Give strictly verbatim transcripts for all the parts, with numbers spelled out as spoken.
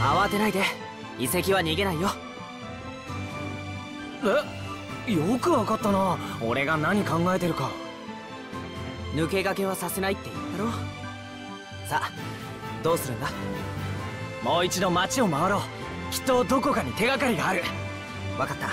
慌てないで。遺跡は逃げないよ。 え、よくわかったな、俺が何考えてるか。 抜け駆けはさせないって言ったろ。さあどうするんだ。 もう一度街を回ろう。きっとどこかに手がかりがある。 分かった。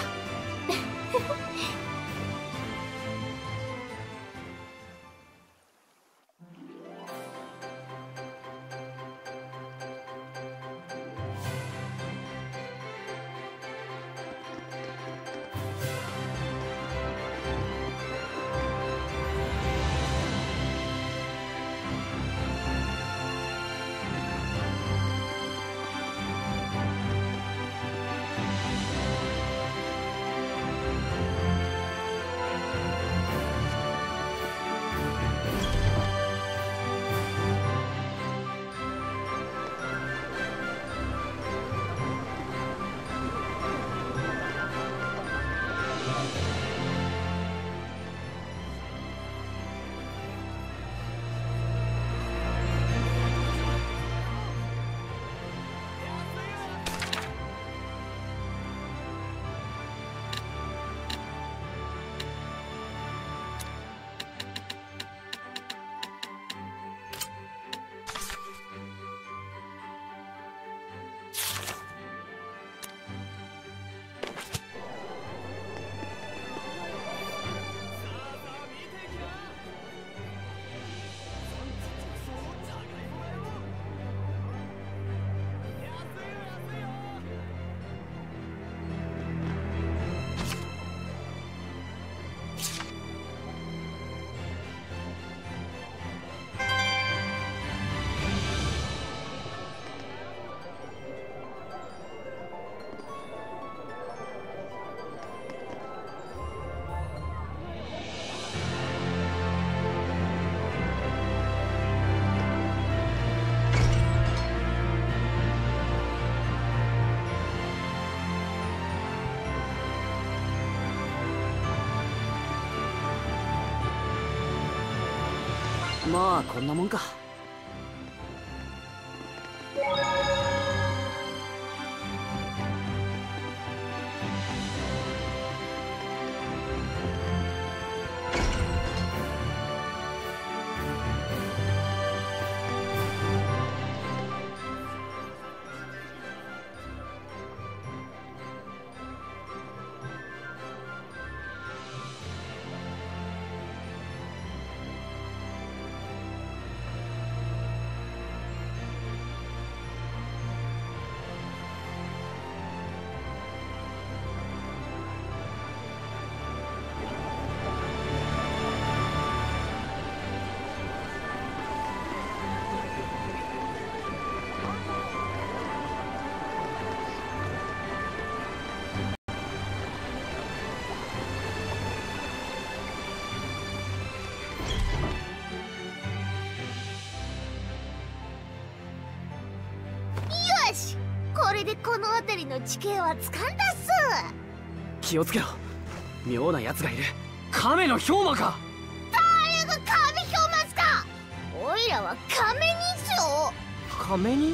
まあこんなもんか。 よし、これでこの辺りの地形は掴んだっす。 気をつけろ、妙な奴がいる。亀の氷馬か。 誰が亀氷馬っすか。おいらは亀人っすよ。 亀人？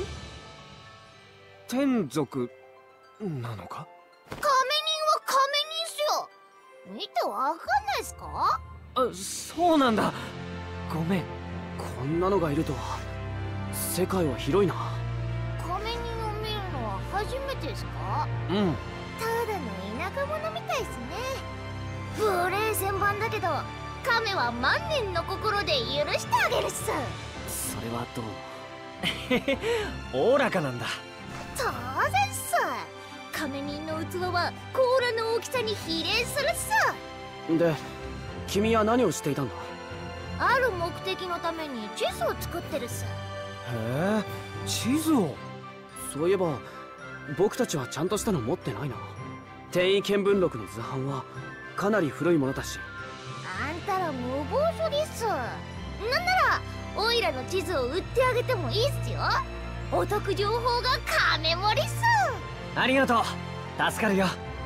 天族なのか。 亀人は亀人っすよ。見てわかんないっすか。 あ、そうなんだ。ごめん、こんなのがいるとは。世界は広いな。 亀人を見るのは初めてですか。 うん。 ただの田舎者みたいっすね。無礼千万だけど亀は万年の心で許してあげるっす。 それはどうも。おおらかなんだ。 当然っす。亀人の器は甲羅の大きさに比例するっす。 で、君は何をしていたんだ。 ある目的のために地図を作ってるっす。 へえ、地図を。そういえば僕たちはちゃんとしたの持ってないな。転移見聞録の図版はかなり古いものだし。 あんたら無謀書です。なんならオイラの地図を売ってあげてもいいっすよ。お得情報が金盛りっす。 ありがとう、助かるよ。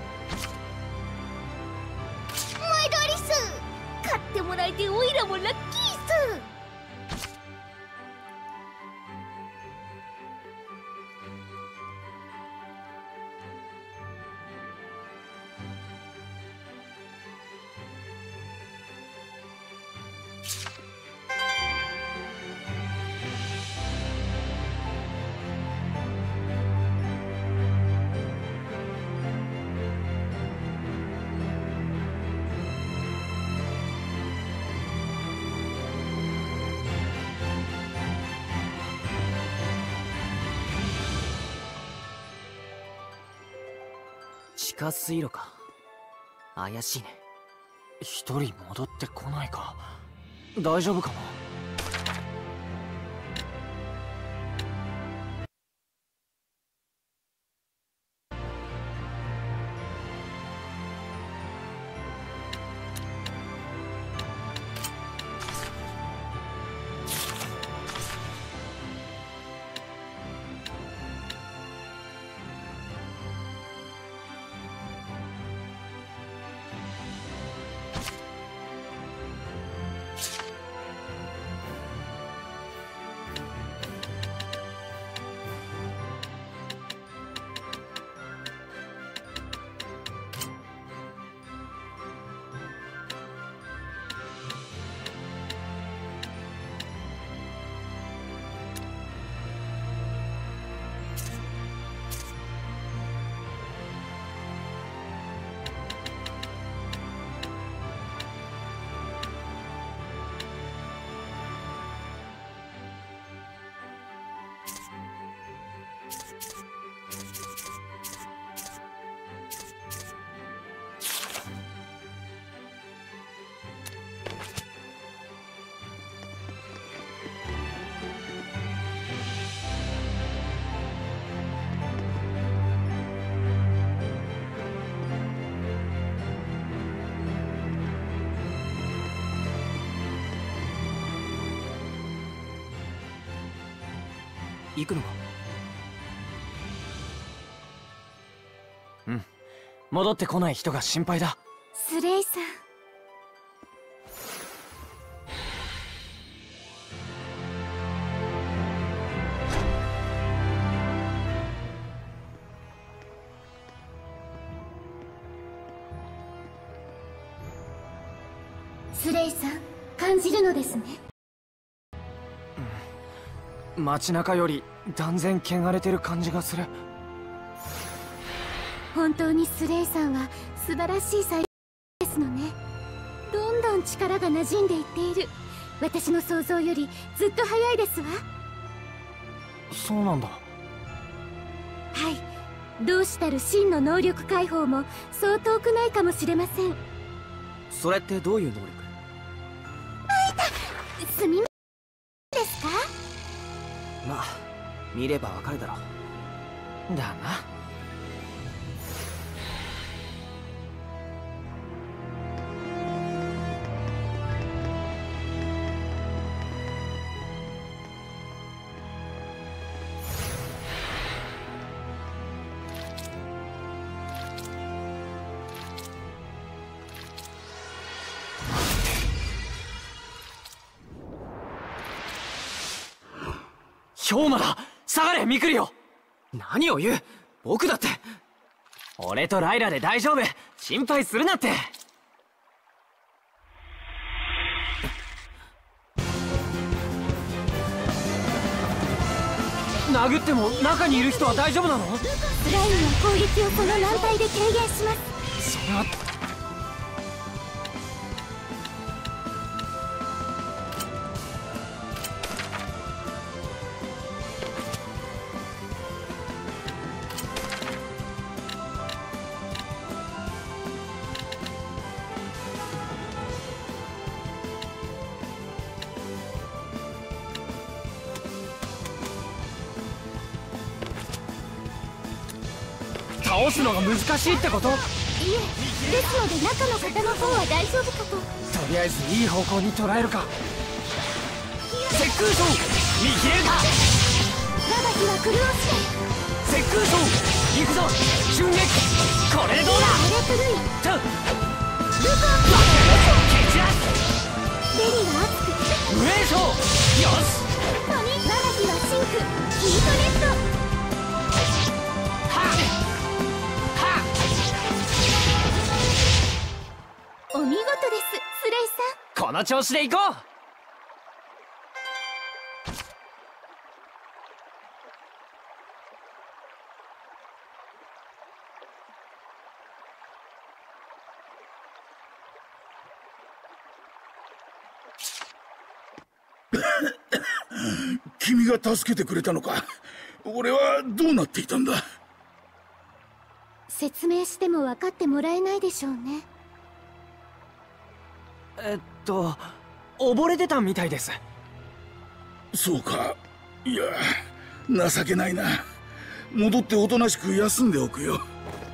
毎度ありっす。買ってもらえてオイラもラッキーっす。 地下水路か。怪しいね。 一人戻ってこないか。大丈夫かな。行くのか。うん、戻ってこない人が心配だ。 スレイさん、スレイさん、感じるのですね。 街中より断然汚れてる感じがする。 本当にスレイさんは素晴らしい才ですのね。どんどん力が馴染んでいっている。私の想像よりずっと早いですわ。 そうなんだ。 はい、同志たる真の能力解放もそう遠くないかもしれません。 それってどういう能力？ あいた、すみませんですか。 まあ見ればわかるだろう。 だな。氷馬だ。下がれミクリオ。 何を言う。僕だって。 俺とライラで大丈夫。心配するなって。殴っても中にいる人は大丈夫なの？ スライムの攻撃をこの軟体で軽減します。 それは倒すのが難しいってこと？ いえ、ですので中の方の方は大丈夫かと。 とりあえずいい方向に捉えるか。接空衝見切れるか。 我が火は狂わせ。 接空衝行くぞ。瞬撃これでどうだ。 レプルイとルコ蹴散らす。 ベリーは熱く無影衝よし。 トニ我が火はシンクヒートネット。お見事です、スレイさん。 この調子で行こう。 君が助けてくれたのか。俺はどうなっていたんだ。 説明しても分かってもらえないでしょうね。 えっと溺れてたみたいです。 そうか。いや情けないな。戻っておとなしく休んでおくよ。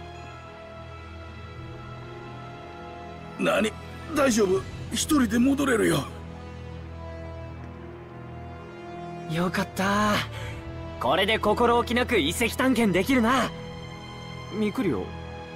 何、大丈夫、一人で戻れるよ。 よかった。これで心置きなく遺跡探検できるな。ミクリオ、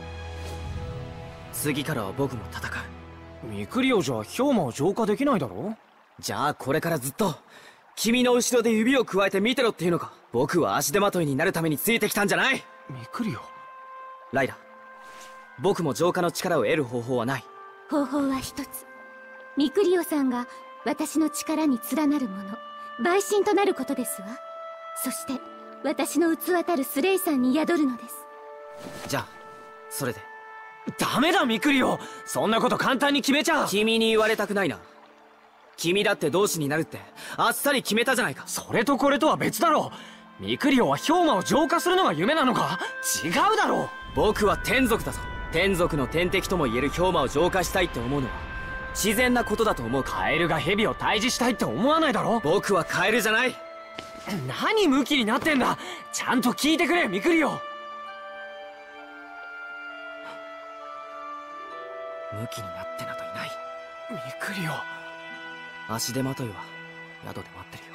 次からは僕も戦う。 ミクリオじゃ氷魔を浄化できないだろ。 じゃあこれからずっと君の後ろで指をくわえて見てろっていうのか。僕は足手まといになるためについてきたんじゃない。 ミクリオ、 ライラ、僕も浄化の力を得る方法はない。 方法は一つ。ミクリオさんが私の力に連なるもの、陪審となることですわ。そして私の器たるスレイさんに宿るのです。 じゃあそれで。 ダメだミクリオ、そんなこと簡単に決めちゃ。 君に言われたくないな。君だって同志になるってあっさり決めたじゃないか。 それとこれとは別だろ。ミクリオは氷魔を浄化するのが夢なのか。違うだろう。 僕は天族だぞ。天族の天敵とも言える氷魔を浄化したいって思うのは自然なことだと思うか。 カエルがヘビを退治したいって思わないだろ。 僕はカエルじゃない。 何ムキになってんだ。ちゃんと聞いてくれミクリオ。 ムキになってなどいない。 ミクリオ、 足手まといは宿で待ってるよ。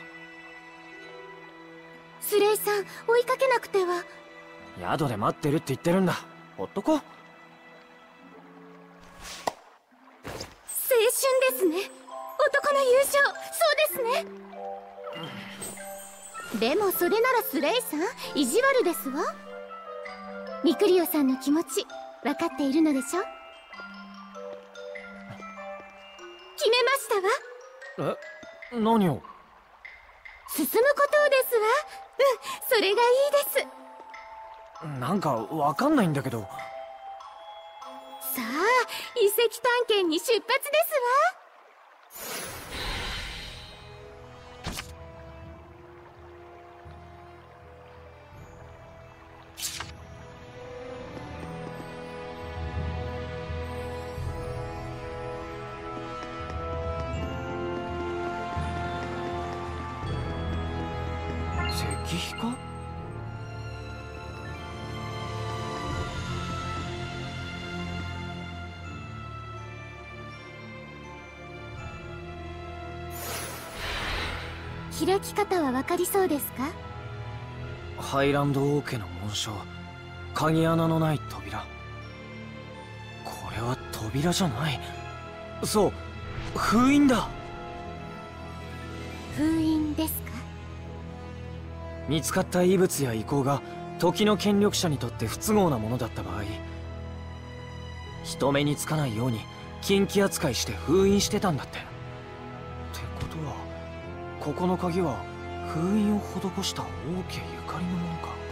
スレイさん、追いかけなくては。 宿で待ってるって言ってるんだ。ほっとこ。青春ですね。男の優勝、そうですね。でもそれならスレイさん、意地悪ですわ。ミクリオさんの気持ち分かっているのでしょ。決めましたわ。 え、何を。 進むことをですわ。うん、それがいいです。 なんかわかんないんだけど。 さあ、遺跡探検に出発ですわ。 石碑か。 開き方は分かりそうですか。 ハイランド王家の紋章、鍵穴のない扉。これは扉じゃない。そう、封印だ。 封印ですか。 見つかった遺物や遺構が時の権力者にとって不都合なものだった場合、人目につかないように禁忌扱いして封印してたんだって。ってことはここの鍵は封印を施した王家ゆかりのも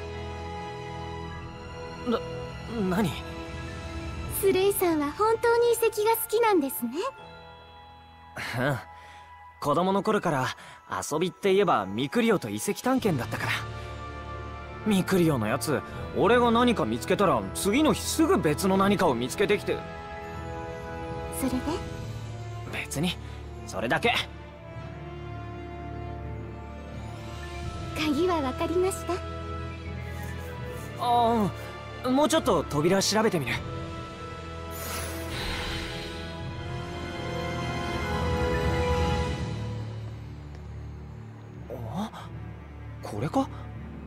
のか。な、何。 スレイさんは本当に遺跡が好きなんですね。 うん、子供の頃から遊びって言えばミクリオと遺跡探検だったから。ミクリオのやつ、俺が何か見つけたら次の日すぐ別の何かを見つけてきて。 それで。 別にそれだけ。 鍵は分かりました。 ああ、もうちょっと扉調べてみる。あ、これか。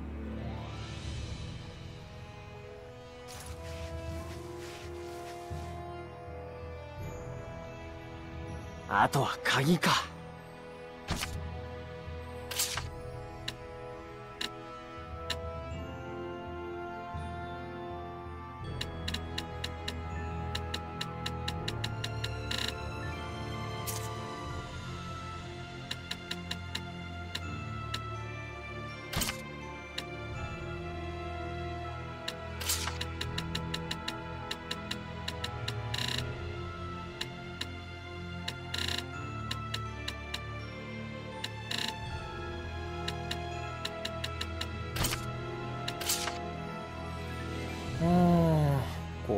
あとは鍵か。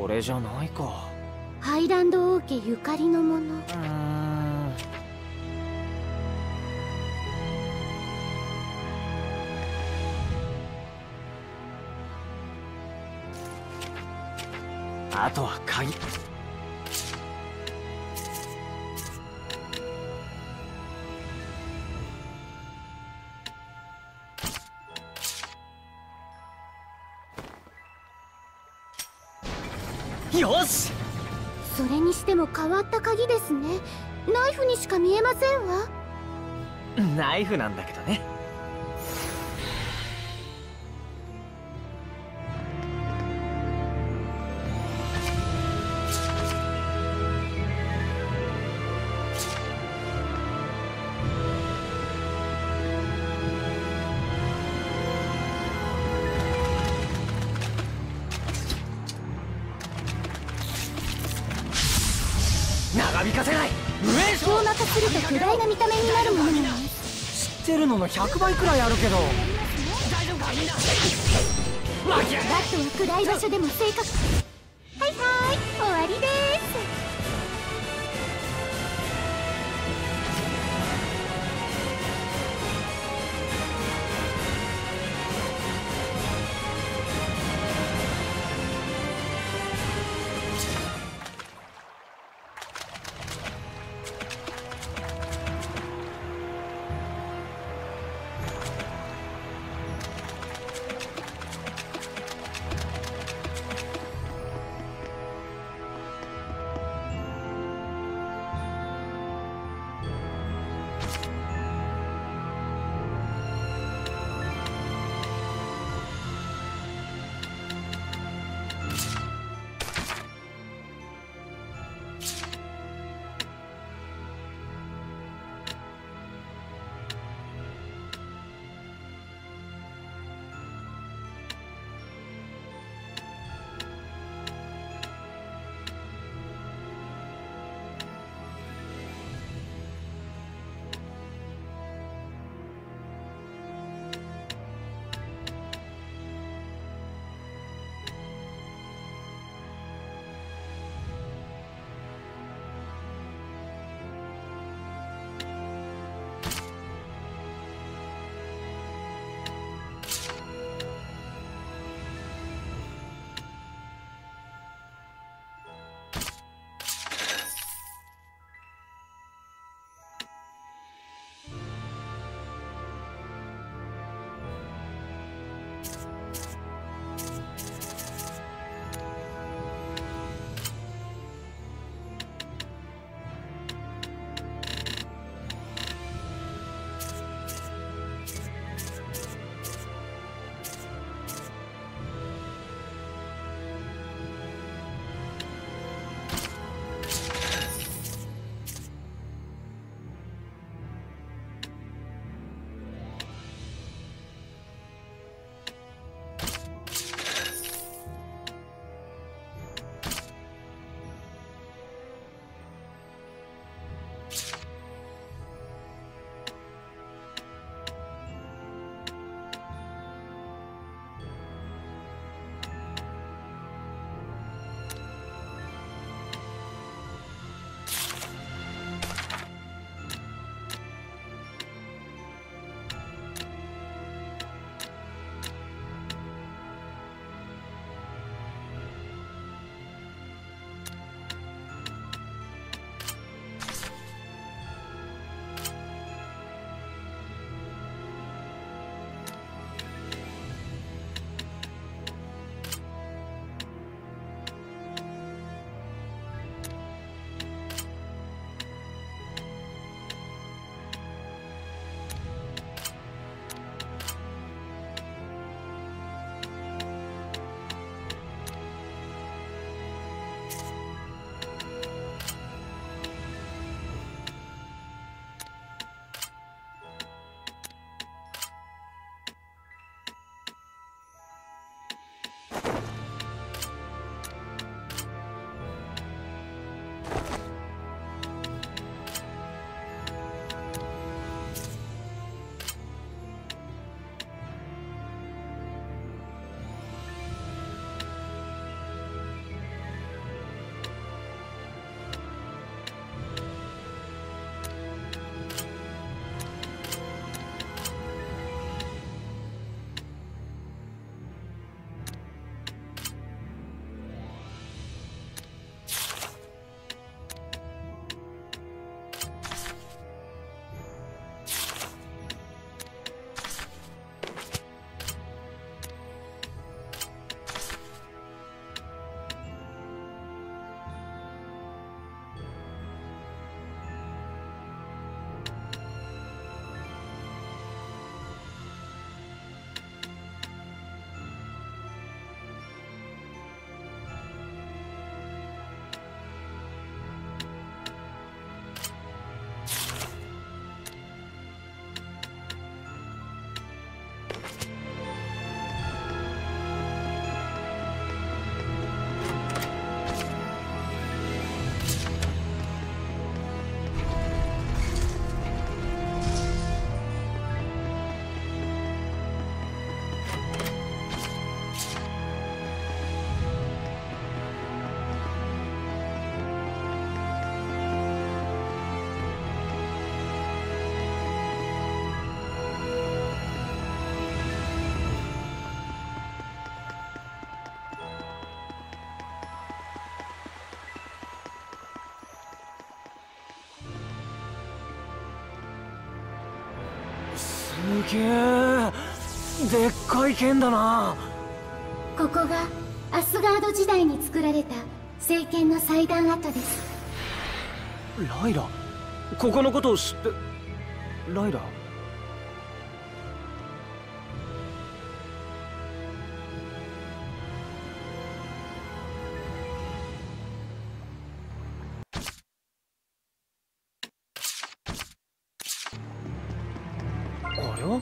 れじゃないか。 ハイランド王家ゆかりのもの。 うーん。あとは鍵。よし。 それにしても変わった鍵ですね。ナイフにしか見えませんわ。 ナイフなんだけどね。長引かせない。上強魔化すると巨大な見た目になるものなのね。 知ってるののひゃくばいくらいあるけど。 大丈夫かみんな。バットは暗い場所でも正確。はいはい、終わりです。 げえ、でっかい剣だな。 ここがアスガード時代に作られた聖剣の祭壇跡です。 ライラ、ここのことを知って。ライラ、あれは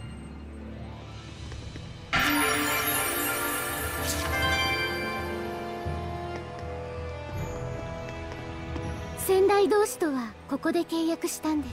先代同士とはここで契約したんです。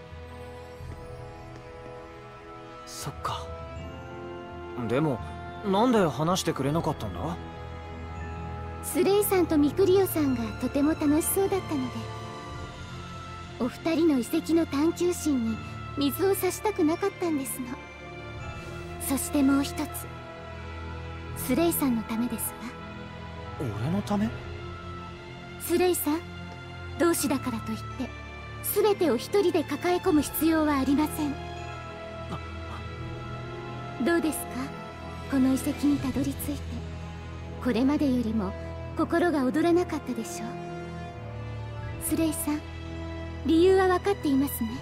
そっか。でもなんで話してくれなかったんだ。 スレイさんとミクリオさんがとても楽しそうだったので、お二人の遺跡の探求心に水を差したくなかったんですの。そしてもう一つ、スレイさんのためですわ。 俺のため？ スレイさん、同志だからといって全てを一人で抱え込む必要はありません。どうですか、この遺跡にたどり着いて。これまでよりも心が躍らなかったでしょう。スレイさん、理由は分かっていますね。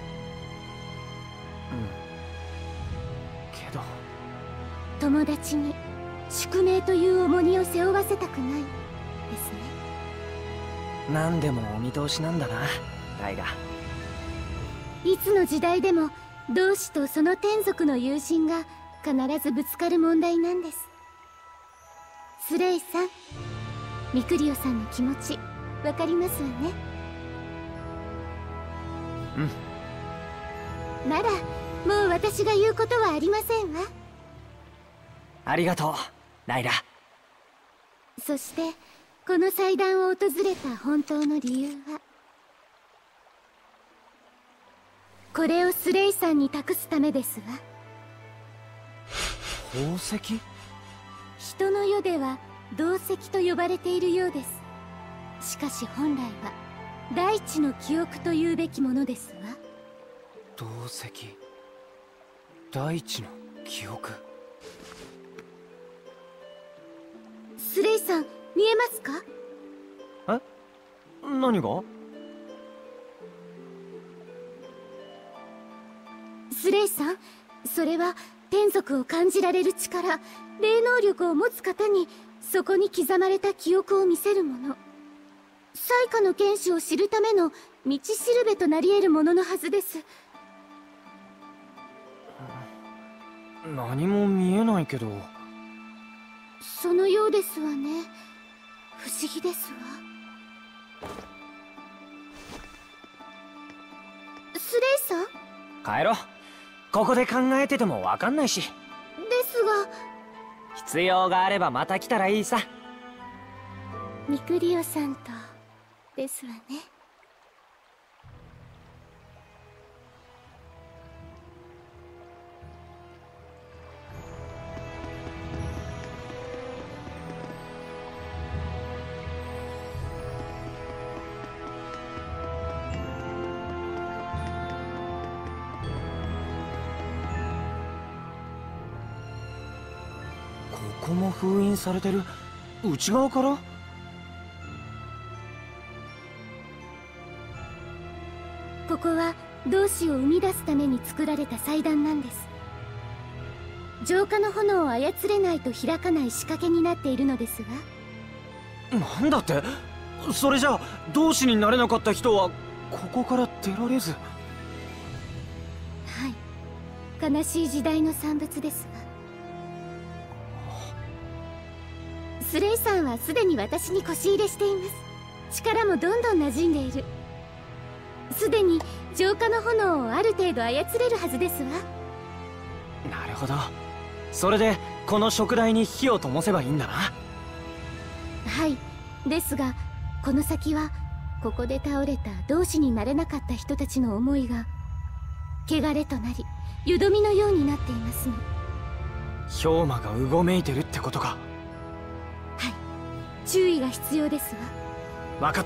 うんけど友達に宿命という重荷を背負わせたくないですね。 何でもお見通しなんだな、ライラ。 いつの時代でも同志とその天族の友人が必ずぶつかる問題なんです。スレイさん、ミクリオさんの気持ちわかりますわね。 うん。 ならもう私が言うことはありませんわ。 ありがとう、ライラ。 そしてこの祭壇を訪れた本当の理由は、これをスレイさんに託すためですわ。 宝石？ 人の世では銅石と呼ばれているようです。しかし本来は大地の記憶というべきものですわ。 銅石、大地の記憶。 スレイさん、見えますか？ え？何が？ スレイさん、それは天族を感じられる力、霊能力を持つ方にそこに刻まれた記憶を見せるもの。災禍の剣士を知るための道しるべとなり得るもののはずです。 何も見えないけど。 そのようですわね。不思議ですわ。スレイさん？ 帰ろう。ここで考えてても分かんないし。 ですが、 必要があればまた来たらいいさ。 ミクリオさんとですわね。 ここも封印されてる。内側から？ ここは同志を生み出すために作られた祭壇なんです。浄化の炎を操れないと開かない仕掛けになっているのですが。 なんだって？それじゃあ同志になれなかった人はここから出られず。 はい、悲しい時代の産物ですが。スレイさんはすでに私に腰入れしています。力もどんどん馴染んでいる。すでに浄化の炎をある程度操れるはずですわ。 なるほど。それでこの燭台に火を灯せばいいんだな。 はい、ですがこの先はここで倒れた同志になれなかった人たちの思いが汚れとなりよどみのようになっていますの。 氷魔がうごめいてるってことか。 はい、注意が必要ですわ。分かった。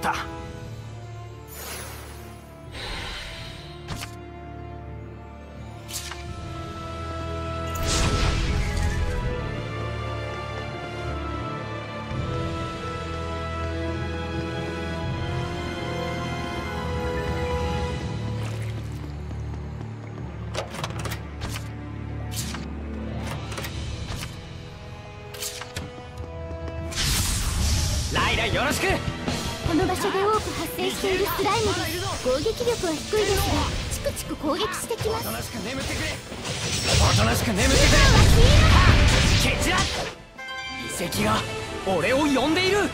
ライラよろしく。 この場所で多く発生しているスライムです。攻撃力は低いですがチクチク攻撃してきます。 おとなしく眠ってくれ。おとなしく眠ってくれ。ケチラ、遺跡が俺を呼んでいる。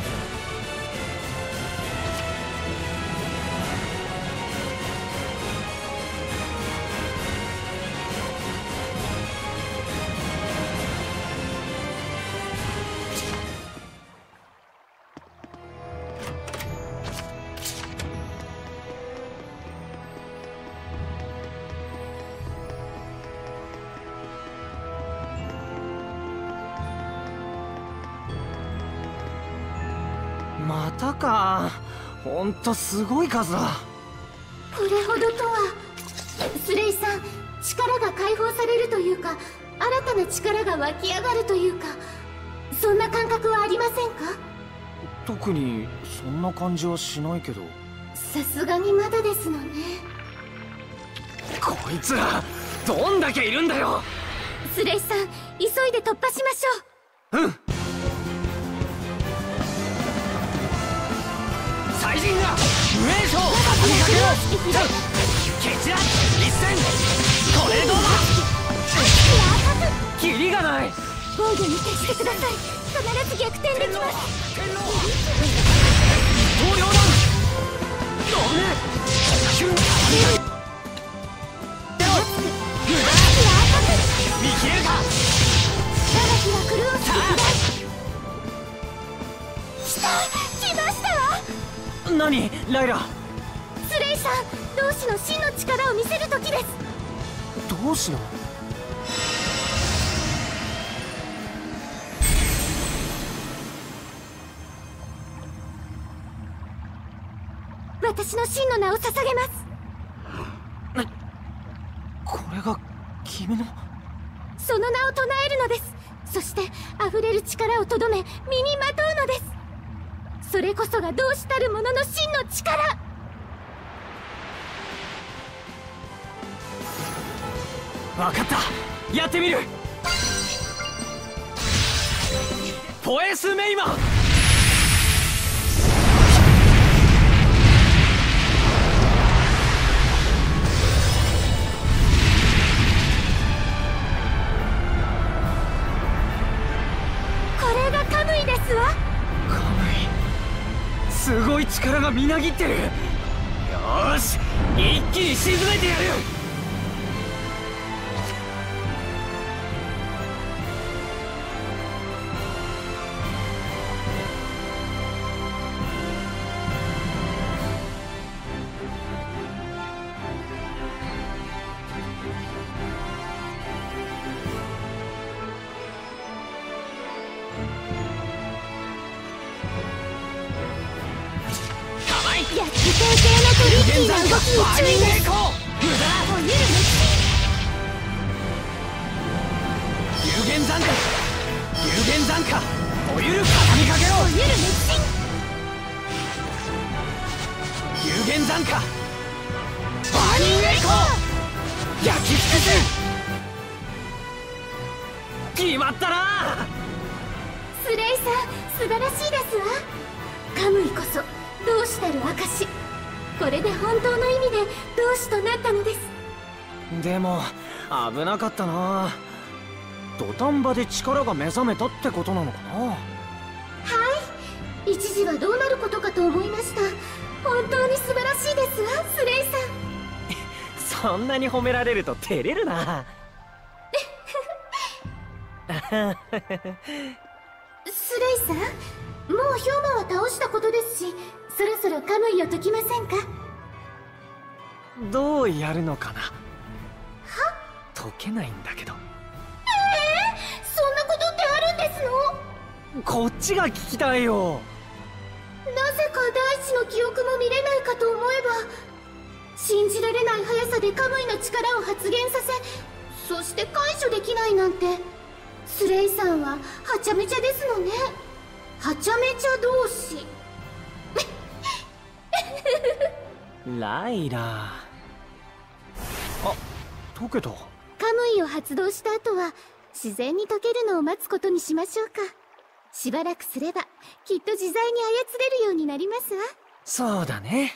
またか。ほんとすごい数だ。 これほどとは。スレイさん、力が解放されるというか新たな力が湧き上がるというか、そんな感覚はありませんか？ 特にそんな感じはしないけど。 さすがにまだですのね。 こいつらどんだけいるんだよ。 スレイさん、急いで突破しましょう。 うん。最人が無名称畳みかけよう。ケチラ一戦。これどうだ。キリがない。 防御に徹してください。必ず逆転できます。 天狼東洋弾危ねえ。キュン見切れるか。 我が日は狂うしきた。来ましたわ。 何ライラ。 スレイさん、同志の真の力を見せる時です。 同志の私の真の名を捧げます。 これが君の。 その名を唱えるのです。そして溢れる力をとどめ身にまとうのです。それこそが同志たる者の真の力。 分かった、やってみる。ポエスメイマン。 これがカムイですわ。 カムイ、すごい力がみなぎってる。よーし、一気に沈めてやる。 やっつけ系のトリッキーな動きに注意です。 無駄おゆる有限残火。有限残火おゆる畳みかけろ。 おゆる熱心。 有限残火バーニングエコー焼き尽くす。決まったな。 スレイさん、素晴らしいですわ。カムイこそ同志たる証。これで本当の意味で同志となったのです。 でも危なかったな。土壇場で力が目覚めたってことなのかな。 はい、一時はどうなることかと思いました。本当に素晴らしいですわ、スレイさん。 そんなに褒められると照れるな。 スレイさん、もうヒョウマは倒したことですし、そろそろカムイを解きませんか？ どうやるのかな。は解けないんだけど。 えー、そんなことってあるんですの？ こっちが聞きたいよ。 なぜか大地の記憶も見れないかと思えば、信じられない速さでカムイの力を発現させ、そして解除できないなんて。スレイさんははちゃめちゃですのね。はちゃめちゃ同士。 ライラ。あ、解けた。 カムイを発動した後は自然に解けるのを待つことにしましょうか。 しばらくすればきっと自在に操れるようになりますわ。 そうだね。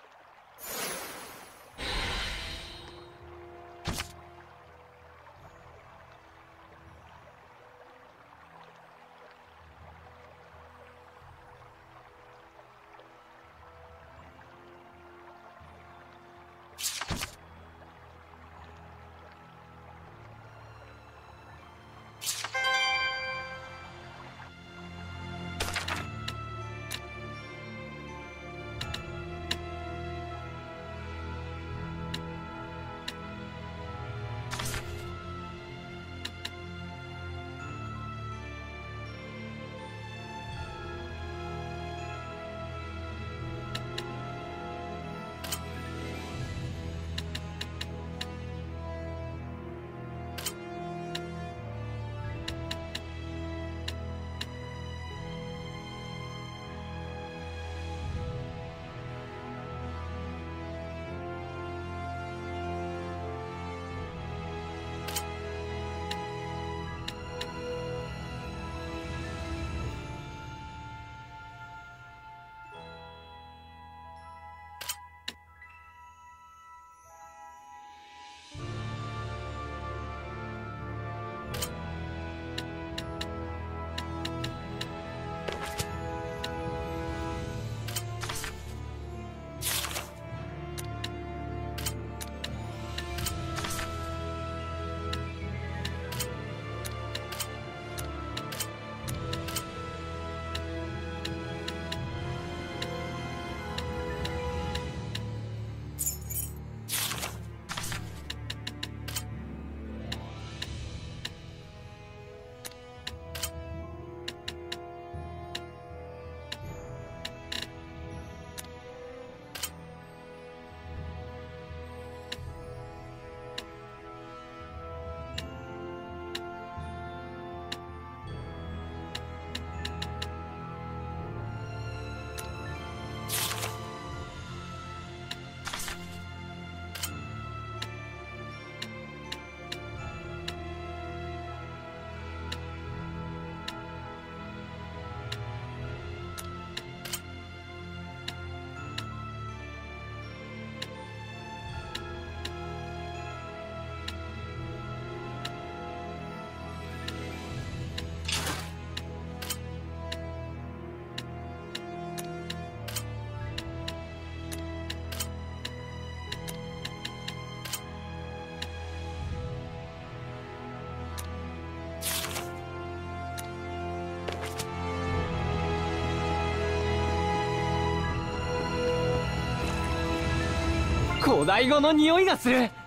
古代語の匂いがする。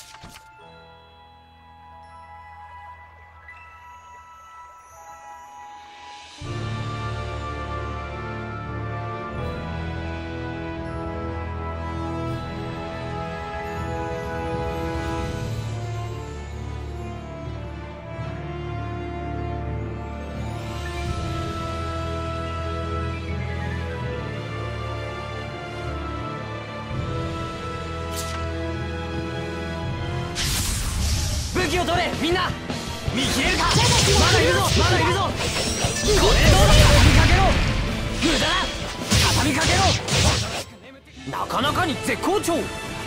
武器を取れみんな。見切れるか。まだいるぞまだいるぞ。これどうだ。畳みかけろ。無駄だ。畳みかけろ。なかなかに絶好調。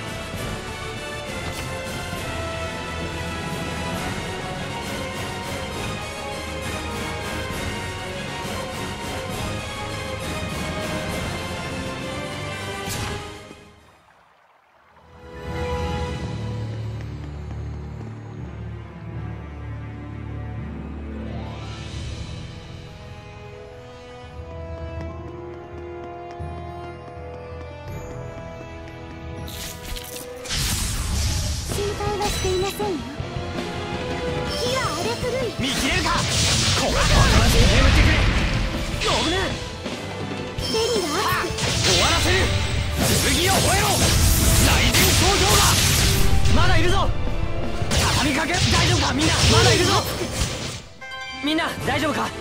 していませんよ。火は荒れ狂い。 見切れるか。ここはし眠ってくれ。ログネ手には終わらせる。剣を吠えろ。雷電頂上がまだいるぞ。畳みかけ。大丈夫かみんな。まだいるぞ。みんな大丈夫か。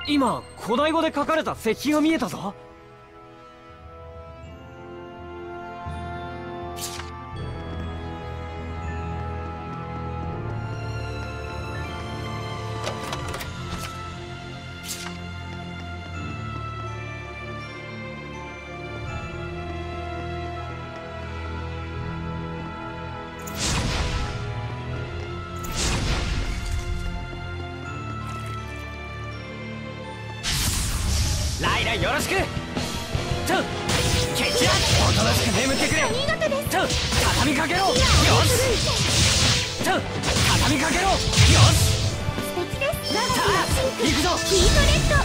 今古代語で書かれた石碑が見えたぞ。ライラよろしく。とケチラおとなしく眠ってくれ。 見事です。 と畳みかけろ。よしと畳みかけろ。よし素敵です。我がさあ日はシンク行くぞ。 ヒートレッド。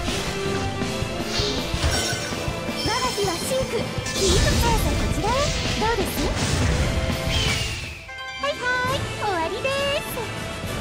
我が日はシンクヒートさあこちらへ。どうです？はいはい終わりです。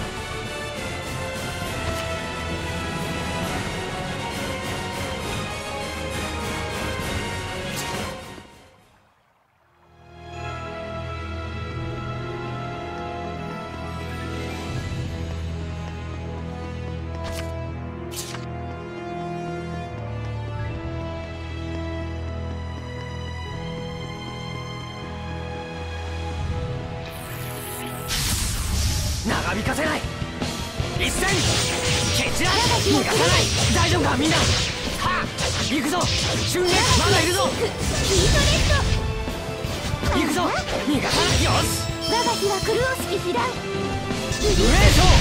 長引かせない。一戦ケチラ逃がさない。大丈夫かみんな。はあ行くぞ。春月まだいるぞ。 ヒートレッド。 行くぞ逃がさない。よし我が日は黒式被弾。 無礼賞。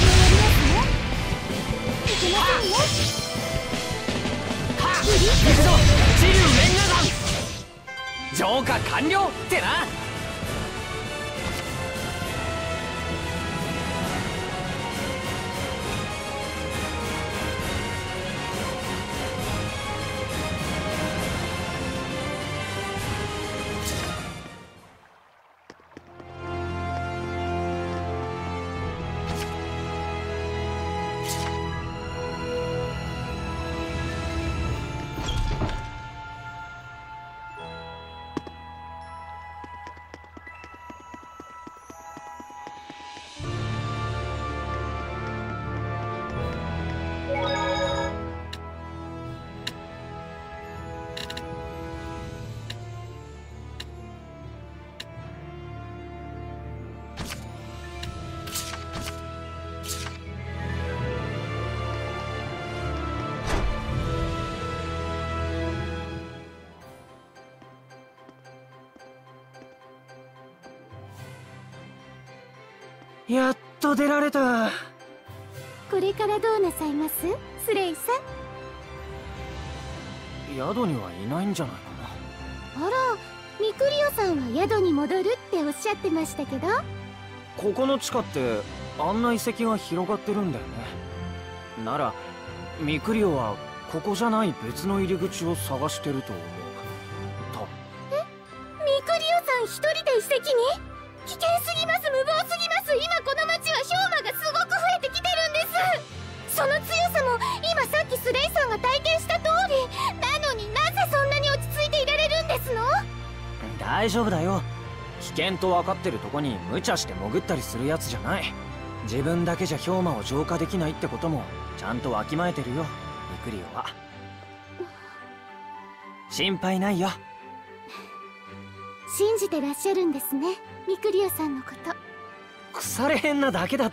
いけませんよ。 はあ行くぞ地流連河山。浄化完了ってな。やっと出られた。 これからどうなさいますスレイさん？ 宿にはいないんじゃないかな。 あら、ミクリオさんは宿に戻るっておっしゃってましたけど。 ここの地下ってあんな遺跡が広がってるんだよね。ならミクリオはここじゃない別の入り口を探してると思う。とえ、ミクリオさん一人で遺跡に？危険すぎます。無謀すぎます。今この町は氷魔がすごく増えてきてるんです。その強さも今さっきスレイさんが体験した通りなのに、なぜそんなに落ち着いていられるんですの？ 大丈夫だよ。危険と分かってるとこに無茶して潜ったりするやつじゃない。自分だけじゃ氷魔を浄化できないってこともちゃんとわきまえてるよミクリオは。心配ないよ。 信じてらっしゃるんですね、ミクリオさんのこと。 腐れへんなだけだって。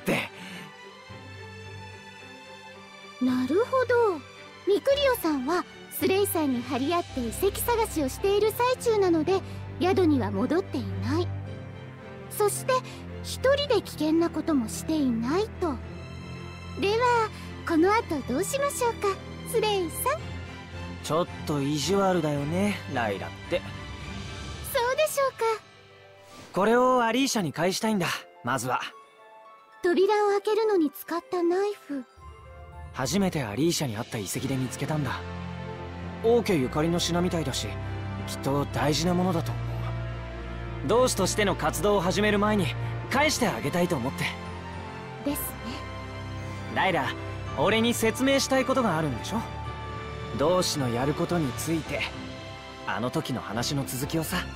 なるほど、ミクリオさんはスレイさんに張り合って遺跡探しをしている最中なので宿には戻っていない。そして一人で危険なこともしていないと。ではこの後どうしましょうかスレイさん。 ちょっと意地悪だよねライラって。 そうでしょうか。 これをアリーシャに返したいんだ。まずは扉を開けるのに使ったナイフ。 初めてアリーシャにあった遺跡で見つけたんだ。王家ゆかりの品みたいだしきっと大事なものだと思う。同志としての活動を始める前に返してあげたいと思って。 ですね。 ライラ、俺に説明したいことがあるんでしょ。同志のやることについて。あの時の話の続きをさ。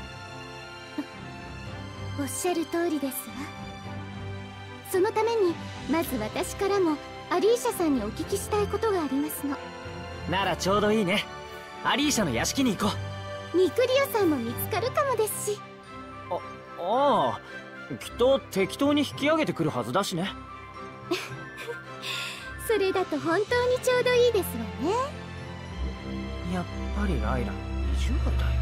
おっしゃる通りですわ。そのためにまず私からもアリーシャさんにお聞きしたいことがありますの。 ならちょうどいいね。アリーシャの屋敷に行こう。ミクリオさんも見つかるかもですし。 あああ、きっと適当に引き上げてくるはずだしね。 それだと本当にちょうどいいですわね。 やっぱりライラ意地悪だよ。